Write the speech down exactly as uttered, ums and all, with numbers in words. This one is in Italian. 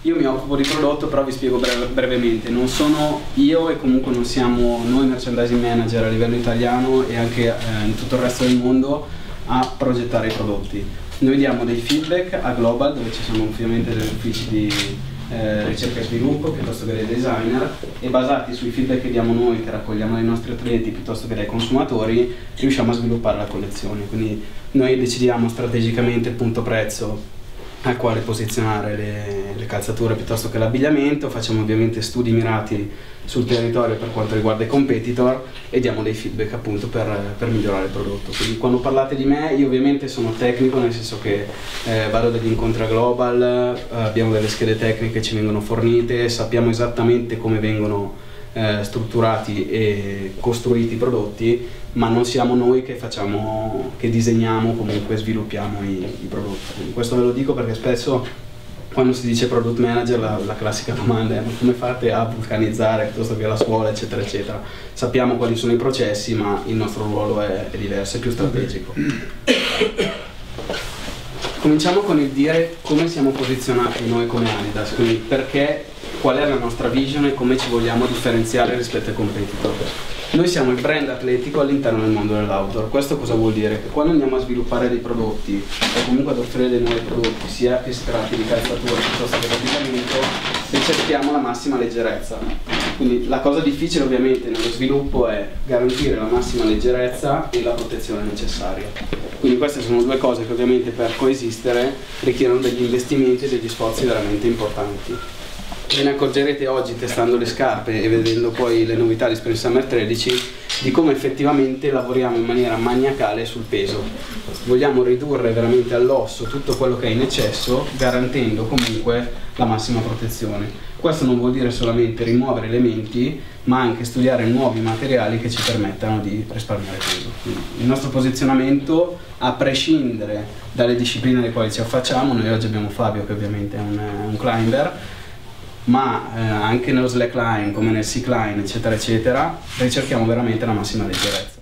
Io mi occupo di prodotto, però vi spiego breve, brevemente. Non sono io e comunque non siamo noi merchandising manager a livello italiano e anche eh, in tutto il resto del mondo a progettare i prodotti. Noi diamo dei feedback a Global, dove ci sono ovviamente degli uffici di eh, ricerca e sviluppo piuttosto che dei designer, e basati sui feedback che diamo noi, che raccogliamo dai nostri atleti piuttosto che dai consumatori, riusciamo a sviluppare la collezione. Quindi noi decidiamo strategicamente il punto prezzo al quale posizionare le, le calzature piuttosto che l'abbigliamento, facciamo ovviamente studi mirati sul territorio per quanto riguarda i competitor e diamo dei feedback appunto per, per migliorare il prodotto. Quindi quando parlate di me, io ovviamente sono tecnico, nel senso che eh, vado dagli incontri a Global, eh, abbiamo delle schede tecniche che ci vengono fornite, sappiamo esattamente come vengono eh, strutturati e costruiti i prodotti, ma non siamo noi che facciamo, che disegniamo, comunque sviluppiamo i, i prodotti. Quindi questo ve lo dico perché spesso quando si dice product manager la, la classica domanda è: ma come fate a vulcanizzare piuttosto che la scuola, eccetera eccetera. Sappiamo quali sono i processi, ma il nostro ruolo è, è diverso, è più strategico. Cominciamo con il dire come siamo posizionati noi come Adidas, quindi perché, qual è la nostra vision e come ci vogliamo differenziare rispetto ai competitor. Noi siamo il brand atletico all'interno del mondo dell'outdoor. Questo cosa vuol dire? Che quando andiamo a sviluppare dei prodotti o comunque ad offrire dei nuovi prodotti, sia che si tratti di calzatura piuttosto che di abbigliamento, ricerchiamo la massima leggerezza. Quindi la cosa difficile ovviamente nello sviluppo è garantire la massima leggerezza e la protezione necessaria. Quindi queste sono due cose che ovviamente per coesistere richiedono degli investimenti e degli sforzi veramente importanti. Ve ne accorgerete oggi testando le scarpe e vedendo poi le novità di Spring Summer tredici di come effettivamente lavoriamo in maniera maniacale sul peso. Vogliamo ridurre veramente all'osso tutto quello che è in eccesso, garantendo comunque la massima protezione. Questo non vuol dire solamente rimuovere elementi, ma anche studiare nuovi materiali che ci permettano di risparmiare peso. Quindi il nostro posizionamento, a prescindere dalle discipline alle quali ci affacciamo, noi oggi abbiamo Fabio che ovviamente è un, un climber, ma eh, anche nello slackline come nel C-line eccetera eccetera ricerchiamo veramente la massima leggerezza.